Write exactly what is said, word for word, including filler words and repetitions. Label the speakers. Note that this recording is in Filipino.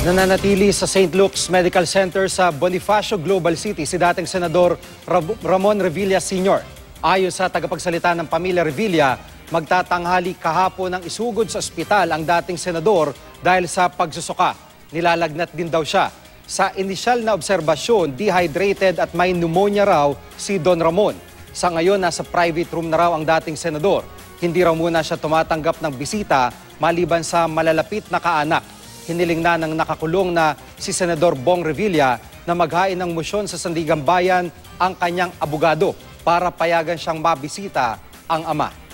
Speaker 1: Nananatili sa Saint Luke's Medical Center sa Bonifacio, Global City si dating Senador Ramon Revilla Senior Ayon sa tagapagsalita ng pamilya Revilla, magtatanghali kahapon ng isugod sa ospital ang dating senador dahil sa pagsusuka. Nilalagnat din daw siya. Sa inisyal na obserbasyon, dehydrated at may pneumonia raw si Don Ramon. Sa ngayon, nasa private room na raw ang dating senador. Hindi raw muna siya tumatanggap ng bisita maliban sa malalapit na kaanak. Hiniling na ng nakakulong na si Senador Bong Revilla na maghain ng motion sa Sandigan Bayan ang kanyang abogado para payagan siyang mabisita ang ama.